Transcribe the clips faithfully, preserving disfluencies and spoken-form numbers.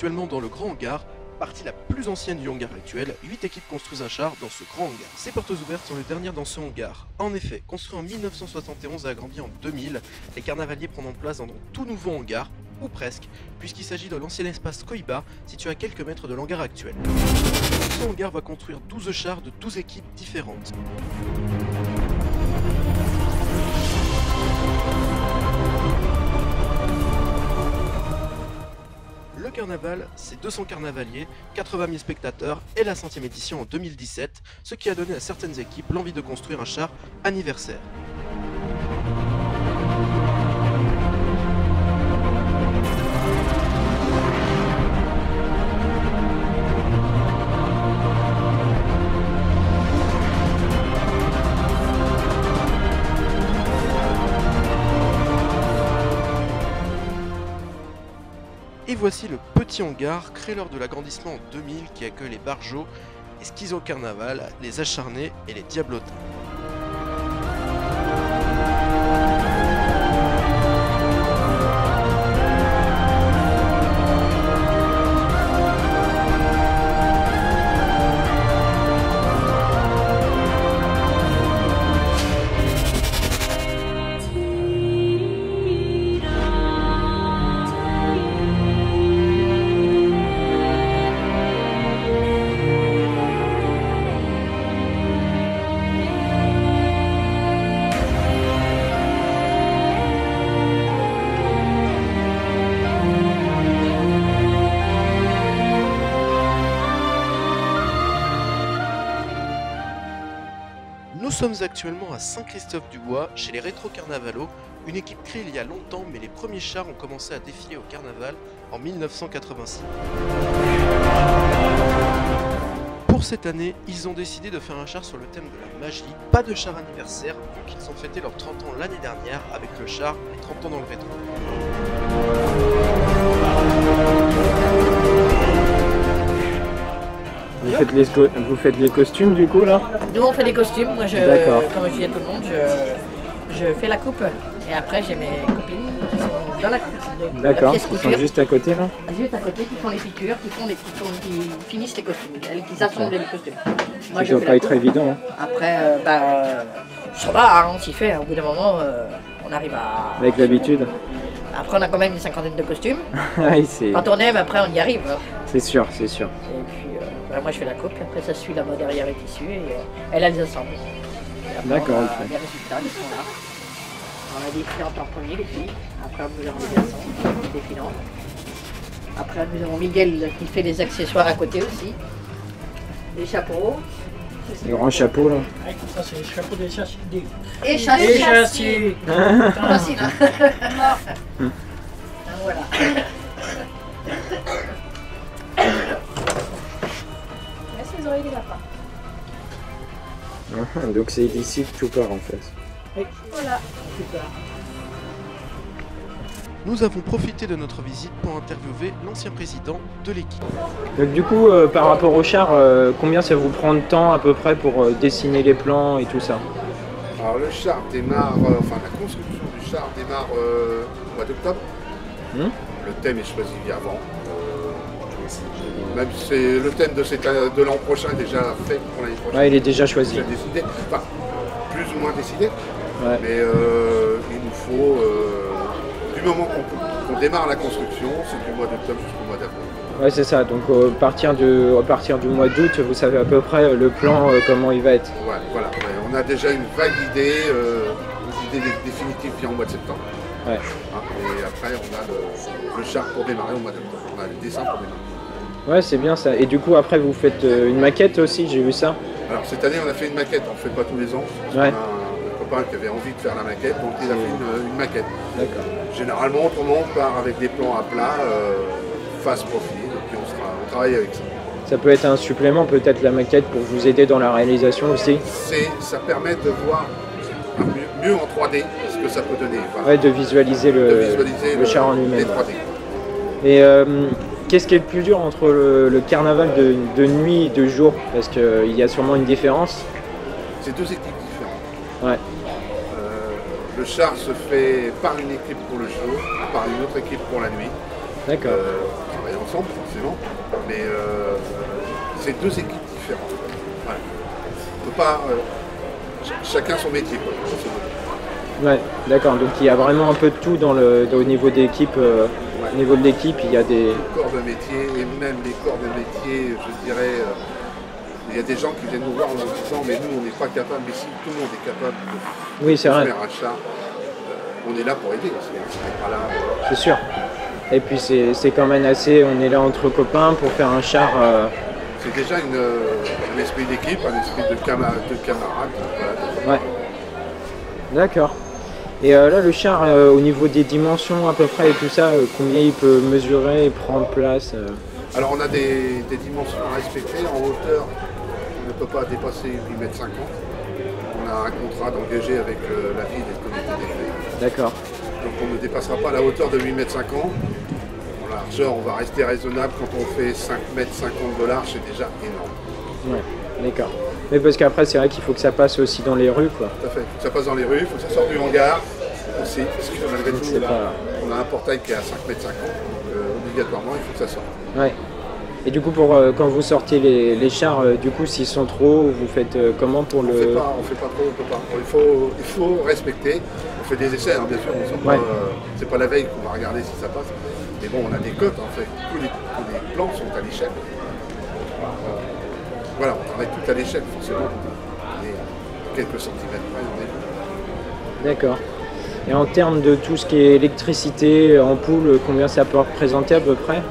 actuellement dans le grand hangar, partie la plus ancienne du hangar actuel. huit équipes construisent un char dans ce grand hangar. Ces portes ouvertes sont les dernières dans ce hangar. En effet, construit en mille neuf cent soixante et onze et agrandi en deux mille, les carnavaliers prendront place dans un tout nouveau hangar, ou presque, puisqu'il s'agit de l'ancien espace Koiba, situé à quelques mètres de l'hangar actuel. Ce hangar va construire douze chars de douze équipes différentes. Le carnaval, c'est deux cents carnavaliers, quatre-vingt mille spectateurs et la centième édition en deux mille dix-sept, ce qui a donné à certaines équipes l'envie de construire un char anniversaire. Et voici le petit hangar créé lors de l'agrandissement en deux mille qui accueille les Barjots, les Schizo Carnaval, les Acharnés et les Diablotins. Nous sommes actuellement à Saint-Christophe-du-Bois, chez les Rétro Carnavalos, une équipe créée il y a longtemps, mais les premiers chars ont commencé à défiler au carnaval en mille neuf cent quatre-vingt-six. Pour cette année, ils ont décidé de faire un char sur le thème de la magie, pas de char anniversaire, vu qu'ils ont fêté leurs trente ans l'année dernière avec le char Les trente ans dans le rétro. Vous faites, les vous faites les costumes du coup là? Nous on fait des costumes, moi je, comme je dis à tout le monde, je, je fais la coupe et après j'ai mes copines qui sont dans la coupe. D'accord, ils sont juste à côté là? Juste à côté, qui font les piqûres, qui, font les, qui, font, qui finissent les costumes, elles qui assemblent les costumes. Moi, ça ne doit pas être évident. Hein. Après, euh, bah, euh, ça va, hein, on s'y fait, au bout d'un moment euh, on arrive à... Avec l'habitude. Après on a quand même une cinquantaine de costumes. Oui, quand on aime, après on y arrive. Hein. C'est sûr, c'est sûr. Et puis euh, bah, moi je fais la coupe, après ça suit là-bas derrière les tissus et euh, elle, elle les assemble. D'accord. On a les résultats, ils sont là. On a des filantes en premier, les filles. Après nous avons les garçons, des filantes. Après nous avons Miguel qui fait les accessoires à côté aussi. Les chapeaux. Les grands chapeaux là. Ouais, ça c'est le chapeau des châssis. Des... Et châssis. Et châssis. Facile hein. Voilà. Laisse les oreilles des lapins. Donc c'est d'ici que tout part en fait. Oui. Voilà. Super. Nous avons profité de notre visite pour interviewer l'ancien président de l'équipe. Donc du coup, euh, par rapport au char, euh, combien ça vous prend de temps à peu près pour euh, dessiner les plans et tout ça? Alors le char démarre, euh, enfin la construction du char démarre euh, au mois d'octobre. Hmm? Le thème est choisi bien avant. Euh, même si c'est le thème de, cette, de l'an prochain est déjà fait pour l'année prochaine. Ouais, il est déjà choisi. Déjà décidé, enfin plus ou moins décidé. Ouais. Mais euh, il nous faut, euh, du moment qu'on, qu'on démarre la construction, c'est du mois d'octobre jusqu'au mois d'avril. Ouais, c'est ça. Donc euh, à, partir de, à partir du mois d'août, vous savez à peu près le plan, euh, comment il va être. Ouais, voilà. Ouais, on a déjà une vague idée, euh, une idée définitive vient au mois de septembre. Ouais. Hein, et après, on a le, le char pour démarrer au mois d'octobre. On a le dessin pour démarrer. Ouais, c'est bien ça. Et du coup, après, vous faites euh, une maquette aussi, j'ai vu ça. Alors cette année, on a fait une maquette. On ne fait pas tous les ans. Ouais. On a un copain qui avait envie de faire la maquette, donc il a fait une, une maquette. D'accord. Généralement, autrement, on part avec des plans à plat, euh, face profil, et puis on, sera, on travaille avec ça. Ça peut être un supplément, peut-être la maquette, pour vous aider dans la réalisation aussi. C'est, ça permet de voir mieux, mieux en trois D ce que ça peut donner. Enfin, ouais, de visualiser le, de visualiser le, le char en lui-même. trois D. Et euh, qu'est-ce qui est le plus dur entre le, le carnaval de, de nuit et de jour? Parce qu'il euh, y a sûrement une différence. C'est deux équipes différentes. Ouais. Euh, le char se fait par une équipe pour le jour, par une autre équipe pour la nuit. D'accord. Euh, on travaille ensemble, c'est forcément, mais euh, c'est deux équipes différentes. Voilà. On peut pas, euh, ch chacun son métier, quoi. Ouais, d'accord. Donc il y a vraiment un peu de tout dans le, dans, au niveau d'équipe. Euh, Ouais. Au niveau de l'équipe, il y a des... Les corps de métier, et même les corps de métier, je dirais, euh, il y a des gens qui viennent nous voir en nous disant mais nous on n'est pas capable, mais si tout le monde est capable de, Oui, c'est de vrai. faire un char, euh, on est là pour aider, on n'est pas là. Euh, C'est sûr. Et puis c'est quand même assez, on est là entre copains pour faire un char. Euh... C'est déjà une, euh, un esprit d'équipe, un esprit de, cama de camarades. Voilà. Ouais. D'accord. Et euh, là, le char, euh, au niveau des dimensions à peu près et tout ça, euh, combien il peut mesurer et prendre place euh... Alors on a des, des dimensions à respecter. En hauteur, on ne peut pas dépasser huit mètres cinquante. On a un contrat d'engagé avec euh, la ville et le comité des faits. D'accord. Donc on ne dépassera pas la hauteur de huit mètres cinquante. Pour la largeur, on va rester raisonnable. Quand on fait cinq mètres cinquante de large, c'est déjà énorme. Ouais, d'accord. Mais parce qu'après, c'est vrai qu'il faut que ça passe aussi dans les rues, quoi. Tout à fait. Ça passe dans les rues, il faut que ça sorte du hangar aussi, parce que malgré tout, là, pas... on a un portail qui est à cinq mètres cinquante, donc euh, obligatoirement, il faut que ça sorte. Ouais. Et du coup, pour euh, quand vous sortez les, les chars, euh, du coup, s'ils sont trop, vous faites euh, comment pour On le... fait pas, on fait pas trop, on peut pas. Il faut, il faut respecter. On fait des essais, hein, bien sûr. Ouais. Euh, c'est pas la veille qu'on va regarder si ça passe. Mais bon, on a des cotes, en fait. Tous les, tous les plans sont à l'échelle. Euh, voilà, on travaille tout à l'échelle, forcément. Et quelques centimètres près, on est. D'accord. Et en termes de tout ce qui est électricité, ampoule, combien ça peut représenter à peu près?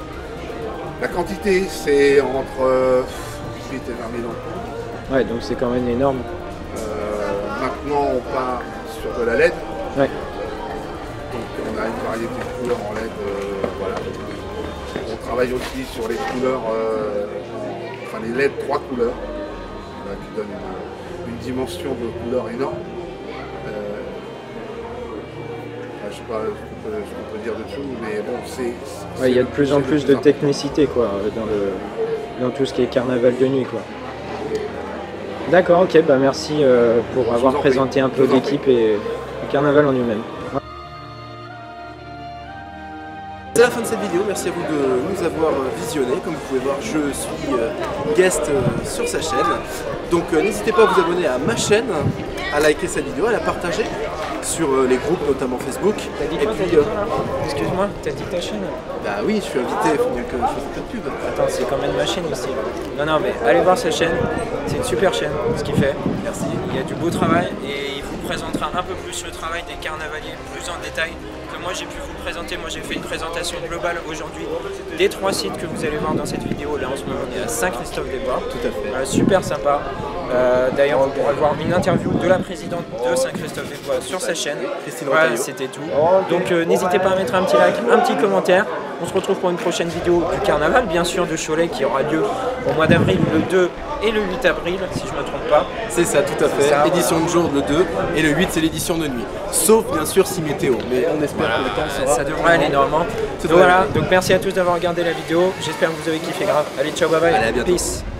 La quantité, c'est entre euh, dix-huit et vingt mille ampoules. Ouais, donc c'est quand même énorme. Euh, maintenant, on part sur de la L E D. Ouais. Donc, on a une variété de couleurs en L E D. Euh, voilà. On travaille aussi sur les couleurs, euh, enfin les L E D trois couleurs, là, qui donnent une, une dimension de couleur énorme. Euh, je ne sais pas ce qu'on peut dire de tout, mais bon, c'est... Ouais, il y a de plus en plus de technicité, quoi, dans, le, dans tout ce qui est carnaval de nuit, quoi. D'accord, ok, bah merci euh, pour avoir présenté un peu l'équipe et le carnaval en lui-même. C'est la fin de cette vidéo, merci à vous de nous avoir visionné. Comme vous pouvez voir, je suis euh, guest euh, sur sa chaîne. Donc euh, n'hésitez pas à vous abonner à ma chaîne, à liker cette vidéo, à la partager sur euh, les groupes, notamment Facebook. T'as dit Et quoi, puis, t'as dit euh, quoi, là Excuse-moi, t'as dit ta chaîne? Bah oui, je suis invité, il faut bien que je fasse un peu de pub. Attends, c'est quand même ma chaîne aussi. Non, non, mais allez voir sa chaîne, c'est une super chaîne, ce qu'il fait. Merci. Il y a du beau travail et il vous présentera un peu plus le travail des carnavaliers, plus en détail que moi j'ai pu vous présenter. Moi j'ai fait une présentation globale aujourd'hui des trois sites que vous allez voir dans cette vidéo. Là en ce moment on est à Saint-Christophe-des-Bois. Tout à fait. Euh, super sympa. Euh, D'ailleurs on pourra voir une interview de la présidente de Saint-Christophe-des-Bois sur sa chaîne. Christine Voilà, Retailleau. c'était tout. Donc euh, n'hésitez pas à mettre un petit like, un petit commentaire. On se retrouve pour une prochaine vidéo du carnaval, bien sûr, de Cholet qui aura lieu au mois d'avril, le deux et le huit avril, si je ne me trompe pas. C'est ça, tout à fait. Ça. Édition de jour le deux et le huit c'est l'édition de nuit. Sauf bien sûr si météo, mais on espère que le temps sera... Ça devrait aller normalement. Ça Donc devrait voilà, aller. donc merci à tous d'avoir regardé la vidéo. J'espère que vous avez kiffé grave. Allez, ciao, bye bye. Allez, à bientôt. Peace.